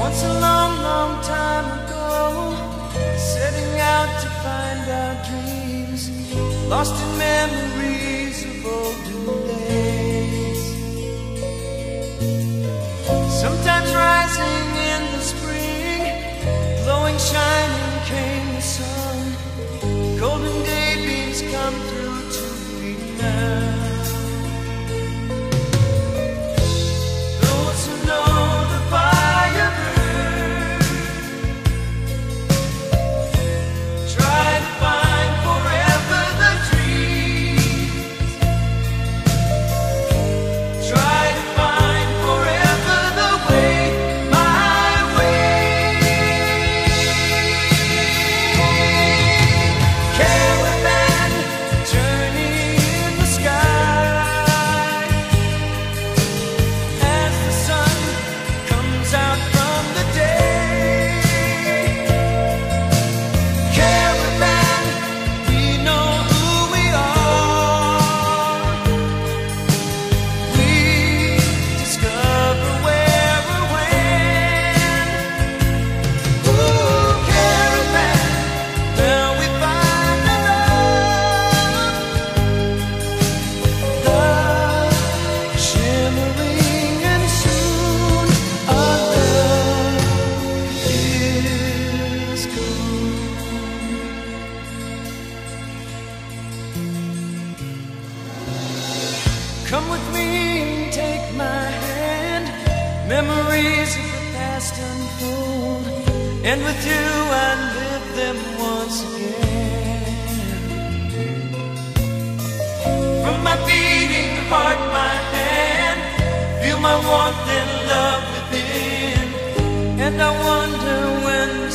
Once a long, long time ago, setting out to find our dreams, lost in memories of olden days. Sometimes rising in the spring, glowing, shining came the sun. Golden day beams come through to me now. Those who know the fire burns try to find forever the dreams. Try to find forever the way, my way. Caravan journey in the sky as the sun comes out from the day. Caravan, we know who we are. We discover where we're when. Ooh, caravan, now we find the love shimmering, and soon our love is gone. Come with me, take my hand. Memories of the past unfold, and with you I live them once again. From my beating heart, my hand, feel my warmth and love within, and I wonder when